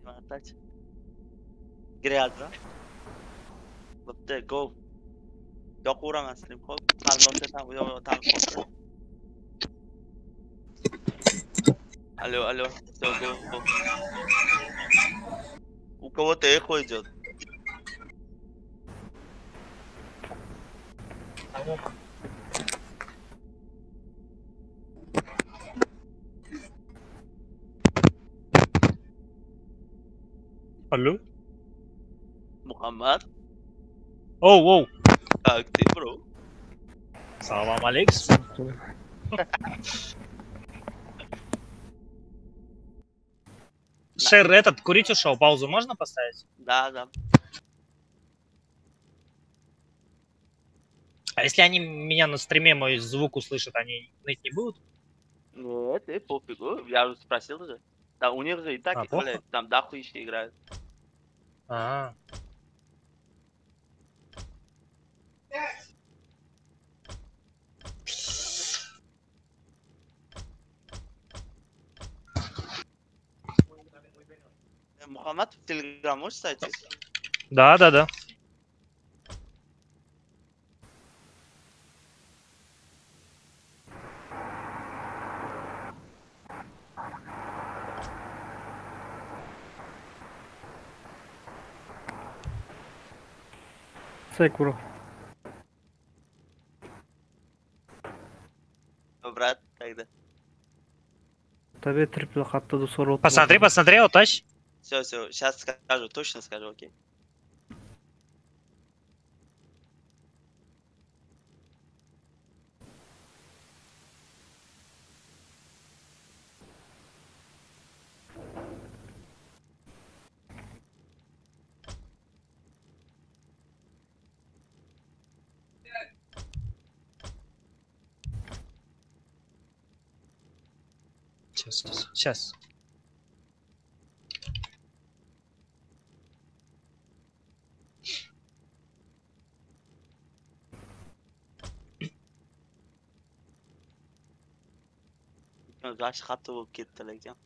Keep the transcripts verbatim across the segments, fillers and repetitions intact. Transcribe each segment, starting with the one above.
Matach. Gryazza. Bitta go. Yoqaveraman stream hop. Qarindoshlar ham yo yo tanib qoldi. Алло, алло. Всё, go, go. У кого-то эхо идет. Алло? Мухаммад, Оу, оу. как ты, бро? Салам алейкум. Шер, этот, курить ушел. Паузу можно поставить? Да, да. А если они меня на стриме, мой звук услышат, они ныть не будут? Нет, э, пофигу. Я уже спросил уже. Да, у них же и так, А, плохо? блядь, там дохуище играют. А, Э, Мухаммад, в Телеграм можешь зайти? да, да, да. Секуро. Брат, тогда. Тебе трипл хатта до сорок. Посмотри, посмотри, утащ. Все, все, сейчас скажу, точно скажу, окей. Сейчас, сейчас, сейчас. G'ash xatto bo'lib ketdilar ekan.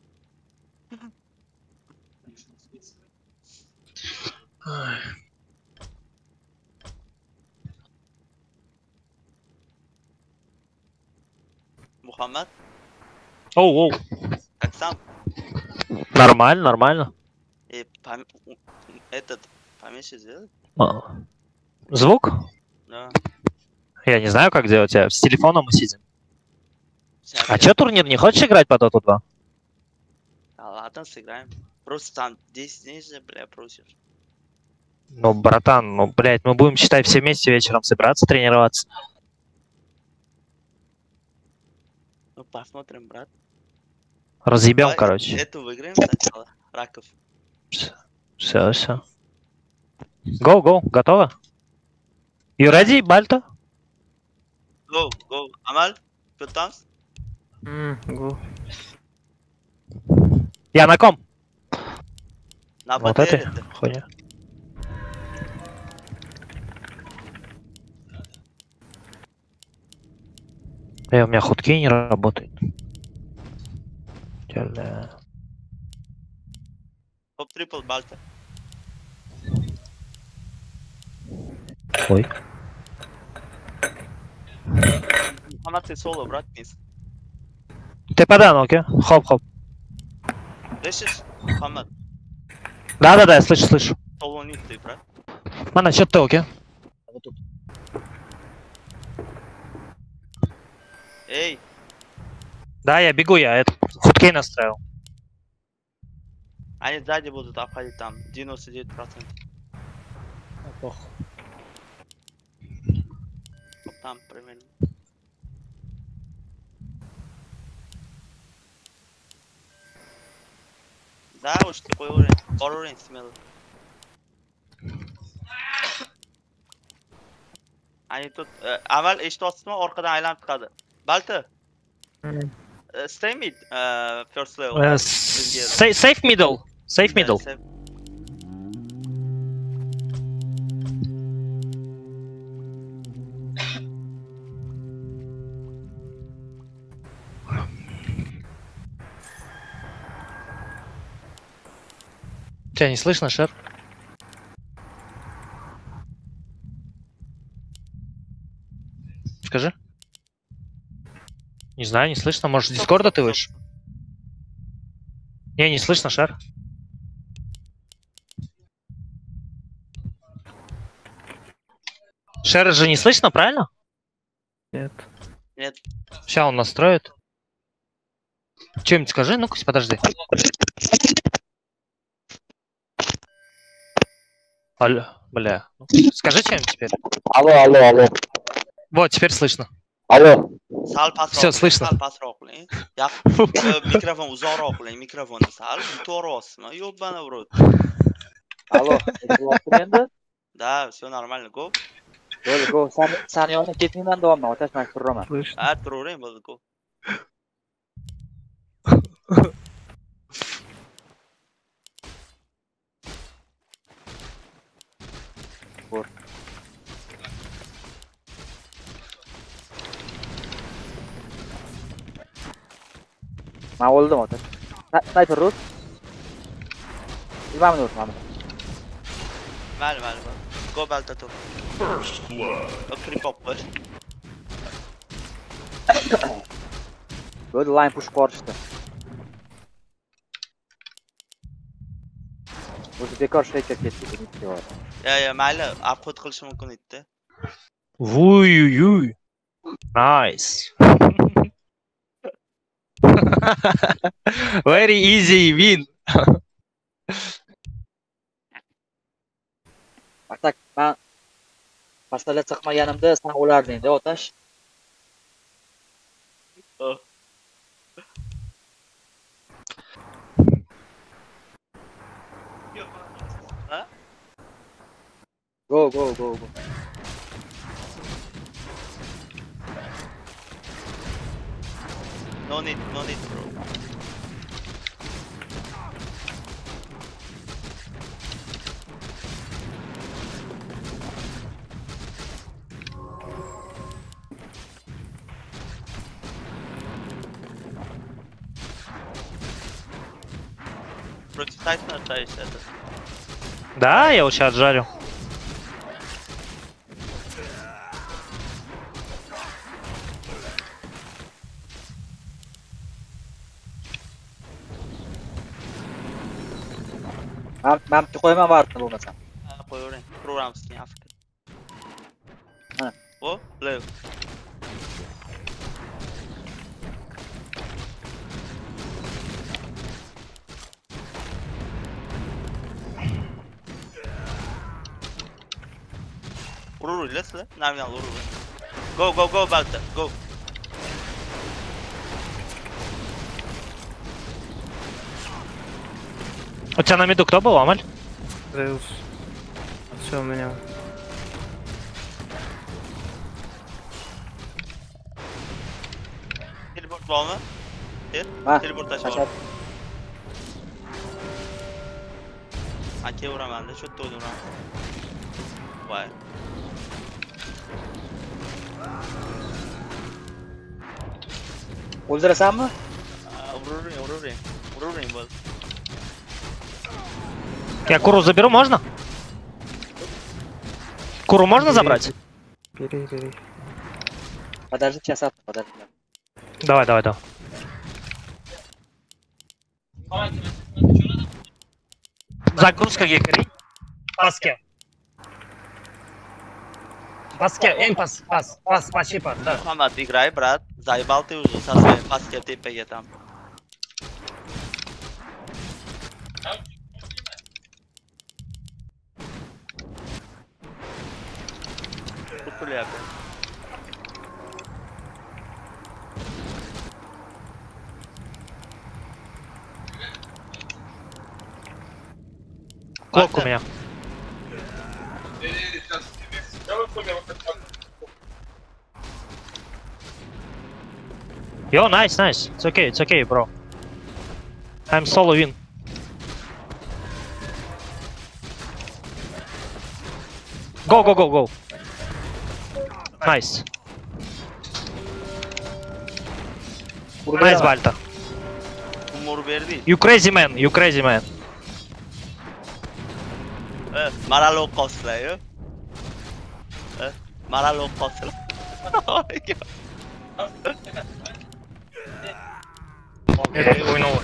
Мухаммад, Оу, оу. как сам? Нормально, нормально. И пом... этот поменьше сделать? А. Звук? Да. Я не знаю, как делать. а С телефоном мы сидим. Сейчас А я- чё турнир? Не хочешь играть по Доту два? Да ладно, сыграем. Просто там десять дней же, бля, просишь. Ну, братан, ну, блядь, мы будем, считай, все вместе вечером собираться, тренироваться. Ну, посмотрим, брат. Разъебем, Давай короче. Эту выиграем сначала. Раков. Все, все. Go, go, готово? You ready, Бальто? Go, go. Амаль, пытался? Го. Я на ком? На Вот БТР этой это. хуйня. Э, у меня худки не работают. Тя-ля. Топ трипл бальта. Ой. Мухаммад, ты соло, брат, мисс. Ты подай, ну-ка. Хоп-хоп. Слышишь, Мухаммад? Да-да-да, я слышу, слышу. Соло ник ты, брат. Мана, что ты, окей? Эй, Да, я бегу, я это худкей настраивал. они сзади будут обходить там девяносто девять процентов. Плохо. Там примерно. Да, уж такой уровень. Бор уровень смелый. Они тут э, avval eshityapsizmi, orqadan aylanib chiqadi. Balta, uh, stay mid, uh, first level. Э, с- sa- Safe middle. Safe Да, middle. safe. Тебя не слышно, Шер? Скажи. Не знаю, не слышно. Может, с Дискорда ты выйдешь? Не, не слышно, Шер. Шер же не слышно, правильно? Нет. Нет. Сейчас он настроит. Что-нибудь скажи, ну-ка, подожди. Алло, бля. Скажи что-нибудь теперь. Алло, алло, алло. Вот, теперь слышно. Алло. Sal pasroq. Всё, слышно. Sal pasroq qiling. Yaq- mikrofon uzoqroq qiling. Mikrofonni sal to'g'ri. Yo'bana uradi. Алло. Endi? Да, все нормально. Go. Bo'ldi, go. Sen sen yonga ketingdan davomla otash men turaman. Слышно. Ha, turavering, bo'ldi, go. Bor. Men o'ldim otash. Sniper root. Nimani urdim men? Mayli, mayli. mayli. Go balta tur. First blood. Creep up qo'y. Bo'ldi, line push borishdi. O'zi bekor shayka ketdi. Ya, ya, mayli. Obход qilishi mumkin edi. Уй-уй-уй. Nice. Very easy win. Atak, men pastalat chiqmaganimda sen o'larding-da otash. Oh. Ha? Go, go, go, go. No need, no need, bro. Против Тайтана оставишь это. Да, я его сейчас отжарю. Men men bitta qo'yman vartni bo'lmasam. Ha, qo'yavering. Programmasi keyin afk. Mana. O, play. Ururuj, let's let. Nominal ururuj. Go, go, go, Balta, go. У тебя на миду кто был, Амаль? Zeus. Все у меня. Teleport bormi? Kel, Ha, teleport tashla. tashlat. Aka uraman-da, shu yerda o'ldiraman. Voy. O'ldirasanmi? Ururing, ururing. Ururing bo'ldi. Я Куру заберу, можно? Куру можно забрать? Бери, бери. Подожди, сейчас от, подожди. Давай, давай, давай. Загрузка гекари. Паске. Паске, eng pas, pas, pas, почти pas, да. Muhammad, играй, брат. Заебал ты уже со своей паской тепеге там. Купили опять. Клок у меня. Yo, nice, nice. It's okay, it's okay, bro. I'm solo win. Go, go, go, go. Nice. Nice, Balta. Umur verdi. You crazy man, you crazy man. Eh, maralo qolsizlar-yu. Eh, maralo qolsizlar. Oyunu.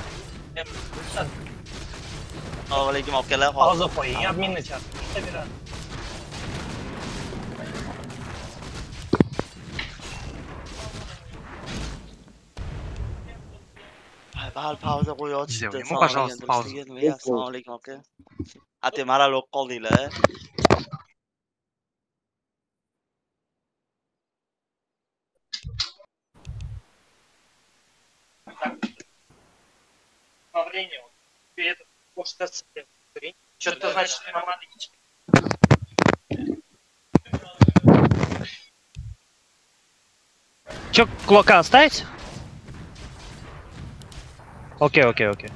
Assalomu alaykum akalar. Hozir qo'ying, adminni chaqirib. Bal pauza qo'yotishdi. Сделай ему, Assalomu пожалуйста, alaykum, паузу. do'stlar. Ya, assalomu alaykum aka. Ate maralo qoldinglar. Управление. Это просто что-то значит нормально. Чё, клока оставить? Окей, окей, окей.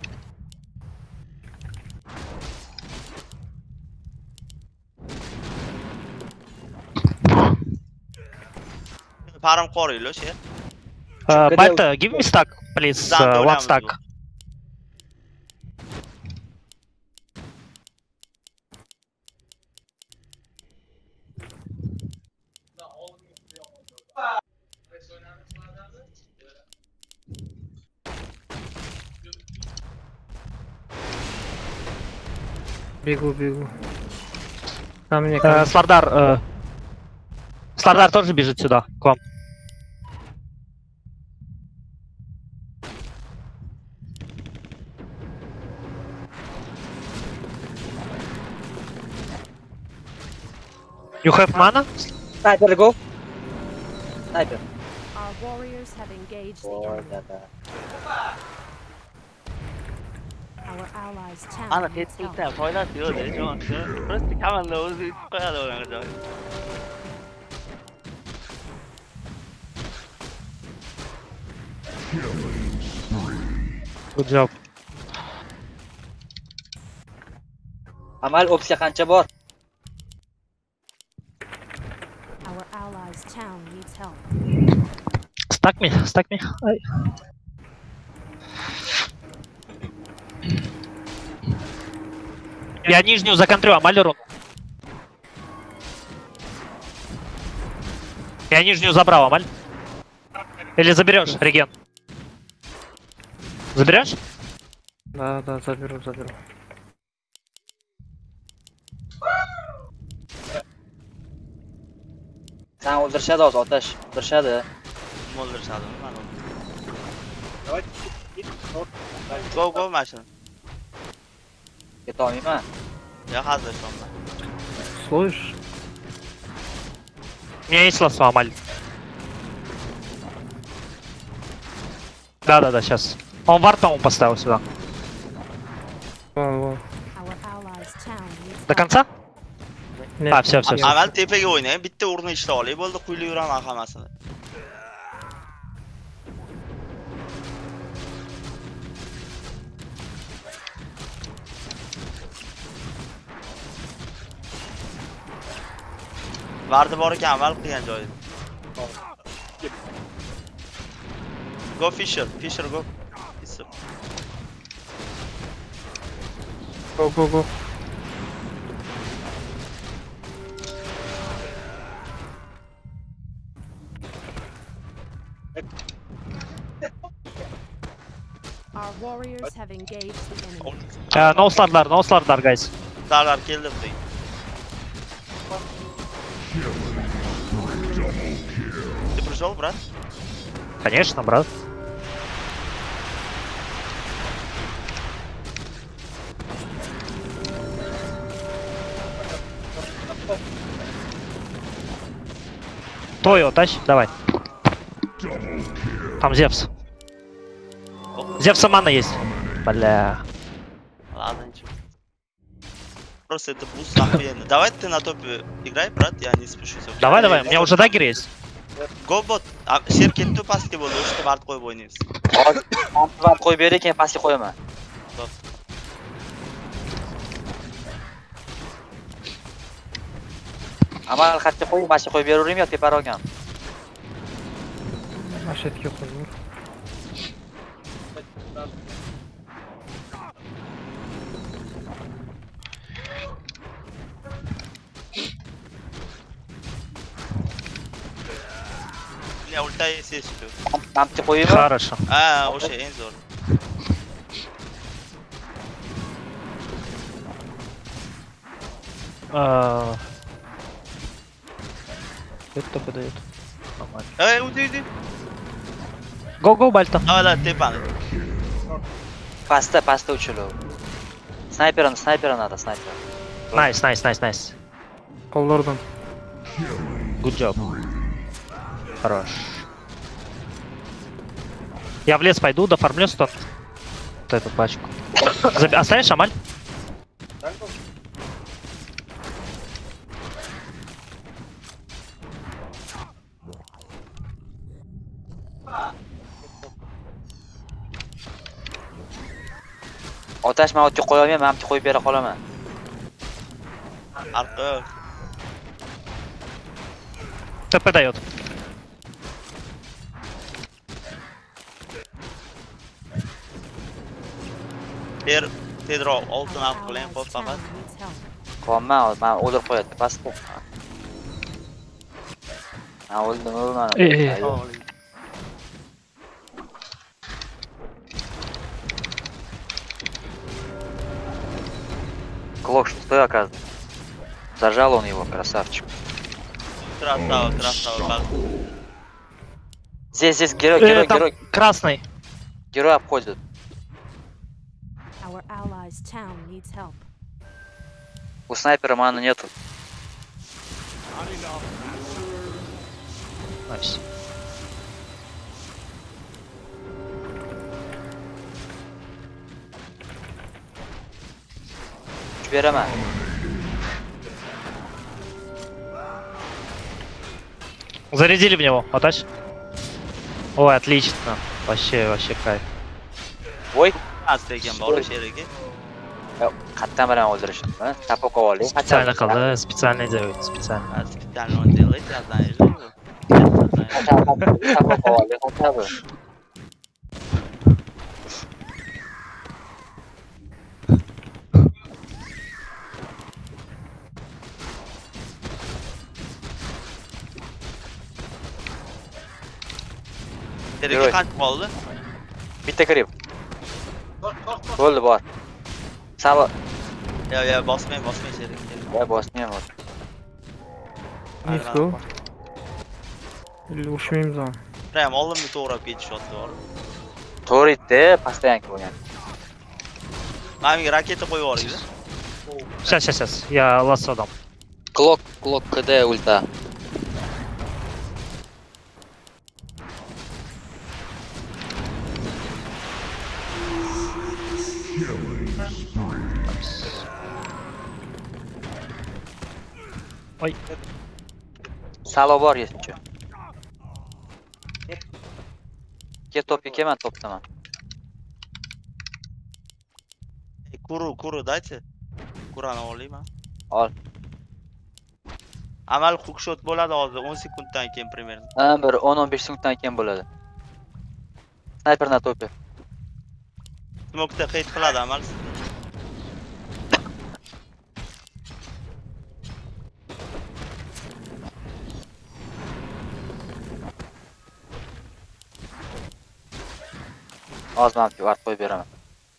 Param qo'ringlar, sher. Uh, Balta, give me stack, please. Uh, one stack. Бегу, бегу. Ко мне, ко Э, мне. Слардар, э, Слардар тоже бежит сюда, к вам. You have mana? Sniper, go. Sniper. Our warriors have engaged the Oh, enemy. da, da. Our allies' town Ana needs help. ketlikdan foydasi yo'q-da, jon. Просто komanda o'zi yutib qo'yadi unaqa joy. Good job. Amal opsiya qancha bor? Our allies' town needs help. Stack me, stack me. Ай. Я нижнюю законтрю, Амаль урон. Я нижнюю забрал, Амаль. Или заберешь, реген? Заберешь? Да, да, заберу, заберу. Sen o'ldirishadi hozir otash. O'ldirishadi. Mo'ldirishadimi mana? Go, go mashina. Ketolmayman. Ya hozir shomda. Слышишь? У меня есть лассо, Амаль. Да-да-да, сейчас. Он вартом поставил сюда. Вон, вон. Our allies' town needs До help. конца? Нет, А, все, все, все. Avval tepaga o'ynang, bitta urni ishla olay, bo'ldi, quyilib yuraman hammasini. Vardi bor ekan, avval qilgan joyi. Go Fisher, Fisher go. Fisher. Го, го, го. Our warriors have engaged the enemy. Uh, no Slardar, no Slardar, guys. Darlar keldi deng. Ты пришел, брат? Конечно, брат. Твой его тащи, давай. Там Зевс. Зевса мана есть. Бля. Ладно, ничего. Просто это буст охуенно. Давай ты на топе играй, брат, я не спешусь. Давай, давай, у меня уже дагер есть. Gobot, sher ketdi, pastga bo'ldi, o'shda vart qo'yib o'ynaymiz. Hozir vaqt qo'yib bering, keyin pastga qo'yaman. Amal xatga qo'yib, mashina qo'yib beraveraymi yoki teparoq olgan? Mashetga qo'yib. Я ультай сессию. Mamti qo'yaymi? Хорошо. А, o'sha eng zo'r. А, Это только дает. Нормально. Ey, uy, uy, uy. Go, go, Бальта. Hala, tepani. Pastda, pastda uchilib. Snayperni, snayper надо, snayper. Найс, найс, найс, найс. Qoldirdim. Good job. Хорош. Я в лес пойду, дофармлю стон. Вот эту пачку. Заб- Оставишь, Амаль? Otash men o'tga qo'yaman, mamti qo'yib bera qolaman. Arqa. ТП дает. Ter, tezroq oltin Our olib qo'ying, allies' xo'p, town faqat. needs help. Qolma, men o'ldirib qo'yadi pastda. Men o'ldim, o'lmadim. Eh, eh. Ayyo. Клок шестой, оказывается. Зажал он его, красавчик. Красава, красава, bak. Здесь, здесь герой, Э, герой, там герой, красный. герой обходит. Our allies' town needs help. У снайпера маны нету. Найс. Kuch beraman. Зарядили в него. Отач. Ой, отлично. Вообще, вообще кайф. Voy, Asta ekan bor o'sha yerga. qayerdan bilaman o'ldirishimni? Tapib qo'yaylik. Специально qildi, специально делает, специально. Ha, специально он делает, я знаю же. Tapib qo'yaylik, tabi. Terga Yo'q. qancha qoldi? Bitta kirib. Bo'ldi, bor. Sal, Yo, yo, bosmang, bosmang sherik. voy bosmayman. Let's go. Illi ushmaymiz ham. Prям oldimni to'g'rab ketishyapti bor. To'g'ri aytdi, постоянка bo'lgan. Menga raketa qo'yib yuboringlar. Сейчас, сейчас, сейчас. Я лассо дам. Клок, клок КД ульта. Ой. Salo bor yesichi. Ke topga kelman, topdaman. Kuru, kuru daychi. Kurani olayman. Ol. Amal hookshot bo'ladi hozir o'n sekunddan keyin примерно. Ha, bir o'n o'n besh sekunddan keyin bo'ladi. Sniper na to'pi. Smokda hit qiladi amal. Hozir men vaqt qo'yib beraman.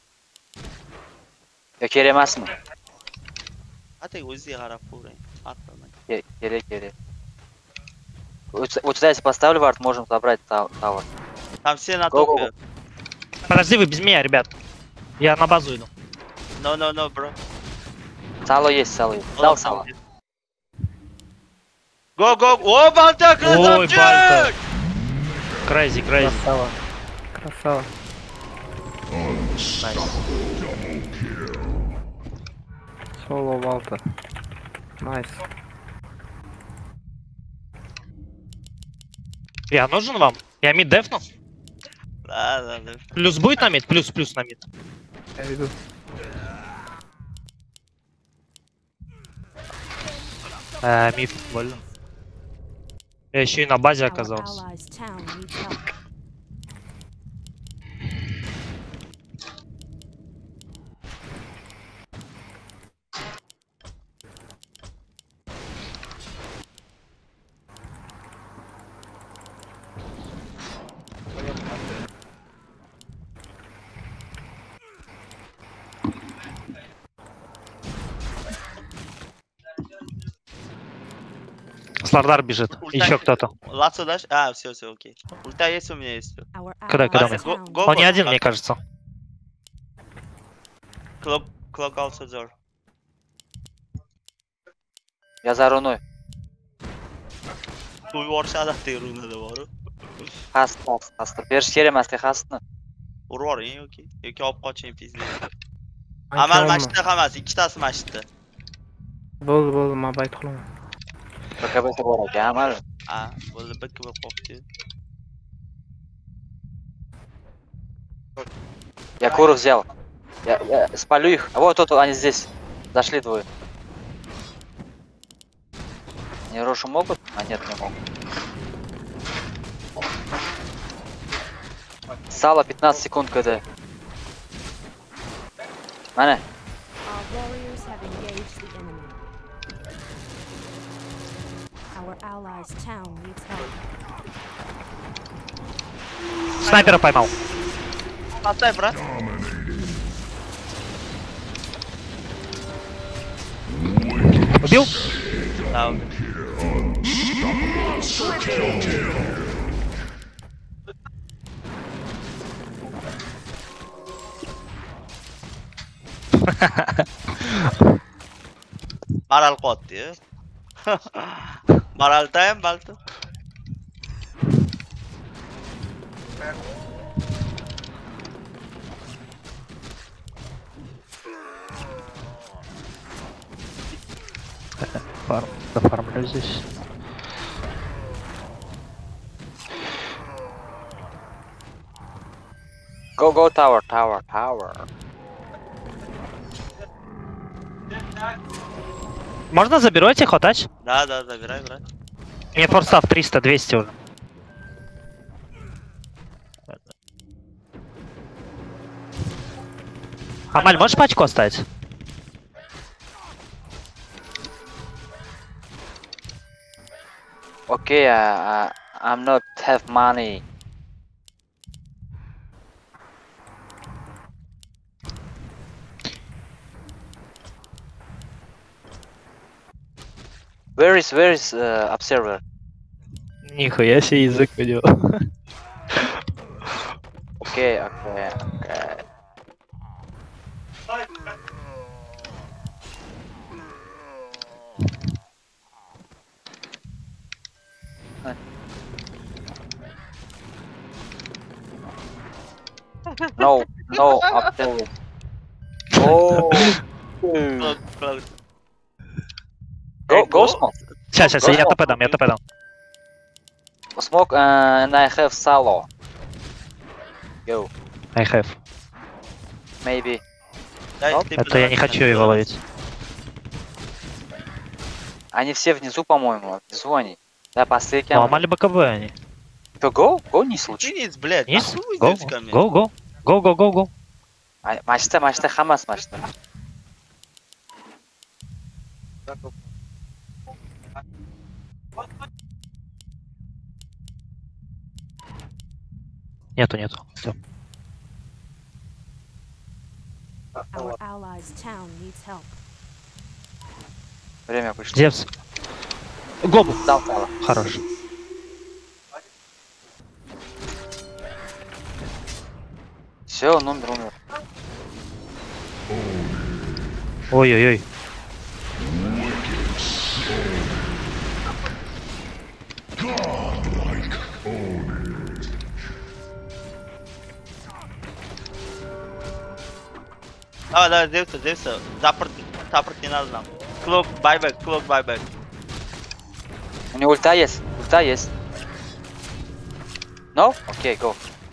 Yo, kerak emasmi? Atay o'ziga qarab ko'ring. Arqaman. Ke- Kerak, kerak. Вот сюда если поставлю вард, можем забрать тау- тавер. Там все на Go, go, топе. Подожди, вы без меня, ребят. Я на базу иду. No, no, no, bro. Salo есть, salo есть. Dal salo. Go, go. О, Балта, Ой, красавчик! Бальта. Крейзи, крейзи. Красава. Красава. Найс. Solo Balta. Nice. Я нужен вам? Я мид дефну? Да, да, да. Плюс будет на мид? Плюс, плюс на мид. Я иду. Э, миф, больно. Я еще и на базе Our оказался. allies' town needs help. Свардар бежит. Еще кто-то. Лацо дашь? А, все, все, окей. Ульта есть у меня, есть всё. Our Когда- allies' когда мы? Го- town го- Он не вот, один, как- мне кажется. Clock, clock also there. Я за руной. To'y yuborishadi terunada boru. Xast, xast, xast. Berish kerak emas, xastni. Urib yuboring yoki yoki olib qoching pizda. Amal masjidda hammasi, ikkitasi masjidda. Bo'ldi, bo'ldi, men bayt qilaman. B K B bor ekan, amal. Ha, bo'ldi, bir bir qo'yibdi. Я куру взял. Я, я спалю их. А вот, вот, они здесь. Зашли двое. Они Рошу могут? А нет, не могут. Сало пятнадцать секунд КД. Мане. Our warriors have engaged the enemy. Our allies' town needs help. Снайпера поймал. Отдай, брат. Убил? Да, убил. Moral qotdi. Moral time balti. Фарм. Дофармлю здесь. Go, go, tower, tower, tower. Можно заберете хотач? Да, да, забирай, брат. Мне форстав триста, двести уже. Амаль, можешь пачку оставить? Okay, uh, uh, I'm not have money. Where is where is uh, observer? Нихуя себе язык у него. Okay, okay, okay. No, no observer. Oh. Cloak, cloak. Go, go smoke. Сейчас, сейчас, я ТП дам, я ТП дам. Smoke uh, and I have salo. Go, I have. maybe. Дай, Оп. ты Это я не хочу его ловить. Они все внизу, по-моему. Внизу они. Да, последний. Ну, Амаль БКБ они. То go? Go не случай. Чинец, блядь. Есть? нахуй вы Го, идёте ко мне? го, го. Го, го, го, го. А, Мачта, мачта, хамас, мачта. Нету, нету. Все. Our allies' town needs help. Время вышло. Зевс. Глобус. Дал сало. Хорош. Все, он умер, умер. Ой-ой-ой. Давай, давай, Зевса, Зевса. Запорт, запорт не надо нам. Клок, байбек, клок, байбек. У него ульта есть, ульта есть. No? Окей, go.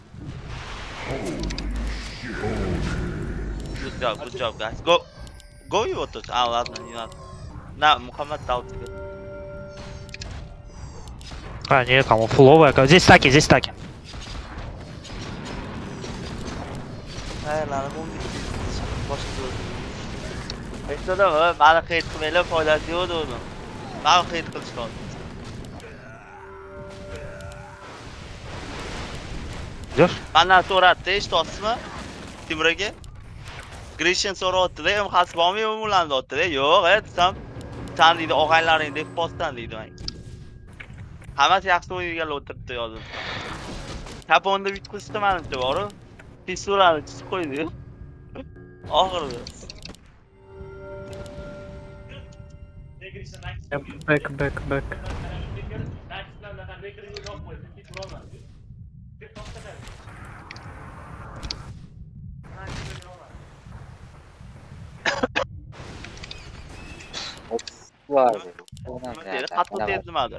Good job, good job, guys. Go. Go его тут. А, ладно, не надо. На, Мухаммад дал тебе. А, нет, кому фуловая. Здесь стаки, здесь стаки. Ey, lan, bu boshqa. Aytdim, mani qeyd qilmanglar, foydasi yo'q dedim. Mani qeyd qilishgan. Идешь? Mandan so'ratdi, eshityapsizmi? Timurga. Grishin so'rayapti-da, ham xas bormi, ularni deyapti-da. Yo'q, e, desam, san deydi, og'aylaring deb postdan deydi menga. Hammasi yaxshi o'yinga o'tiribdi yozib. Kaponda yutqizdi menimcha bor-ku. Pisurani chiqib qo'ydi-yu. Oxirida. Back, back, back. Var. Nima deydi? Qattiq tepdi nimadir.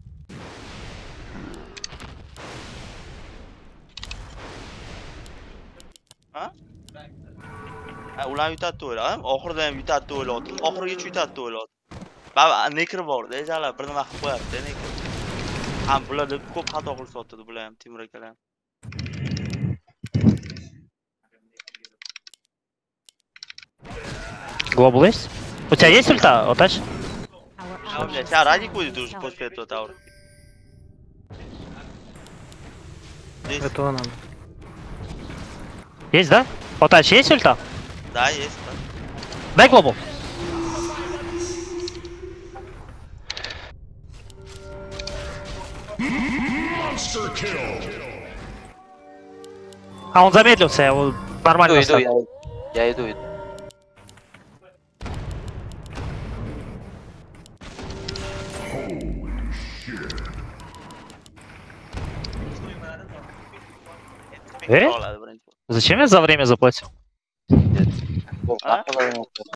Ha? Ha, ular yutadi o'yladim. Oxirida ham yutadi deb o'yladim. Oxirigacha yutadi deb o'yladim. Baba, nekr bor-da, ejalar bir nima qilib qo'yardi, nekr. Ham bular ko'p xato qilishayotdi bular ham, Timur akalar ham. Глобал есть? У тебя есть ульта, Отач? Our А у меня allies сейчас Радик have будет уже help. после этого таура. Здесь, Этого надо. Есть, да? Отач, есть ульта? да, есть. Да. Дай глобал. А он замедлился, я его нормально Иду, иду, оставил. я, я иду, иду. Э? Oladi birinchi. Зачем я за время заплатил? О, А? нахуй.